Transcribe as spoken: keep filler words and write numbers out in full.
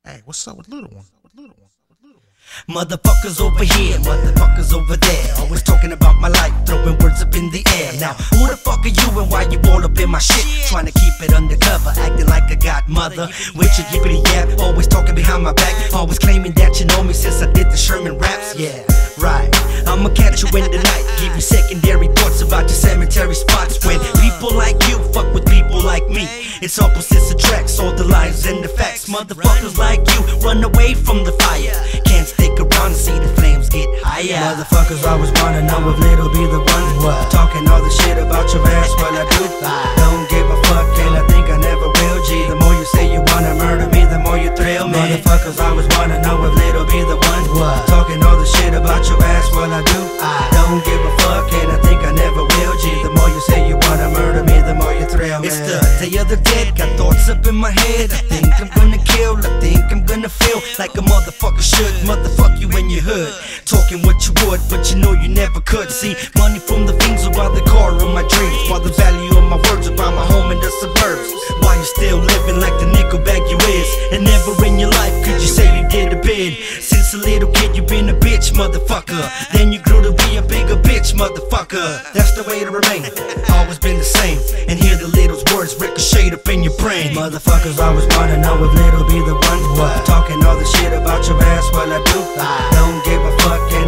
Hey, what's up with little one? With little one? With little one? Motherfuckers over here, motherfuckers over there, always talking about my life, throwing words up in the air. Now, who the fuck are you and why you all up in my shit? Trying to keep it undercover, acting like a godmother with your yippity yap, always talking behind my back, always claiming that you know me since I did the Sherman raps. Yeah, right. I'ma catch you in the night, give you secondary thoughts about your cemetery spots. When people like you fuck with people like me, it's opposites attracts, all the lies and the facts. Motherfuckers like you run away from the fire, can't stick around and see the flames get higher. Motherfuckers always wanna know if little be the one what? Talking all the shit about your ass, well I do. Don't give a fuck and I think I never will. G, the more you say you wanna murder me, the more you thrill me. Motherfuckers always wanna know if little be the one what? Talking all the shit about your ass, well I do. Don't give a fuck and I think I never will. G, the more you say you wanna murder me, the more you thrill me. It's the day of the dead, got thoughts up in my head. I think I'm gonna kill, I think I'm gonna feel like a motherfucker should. Motherfuck you in your hood, talking what you would, but you know you never could. See, money from the things around the car of my dreams, while the value of my words around my home in the suburbs. Why you still living like the nickel bag you is, and never in your life could you say you did a bid. Since a little kid you been a bitch, motherfucker, then you grew to be a bigger bitch, motherfucker. That's the way to remain, always been the same, and hear the little words ricochet up in your brain. Motherfuckers always wanna know if little be the one what? Talking all the shit about your ass, well I do. Don't give a fuck and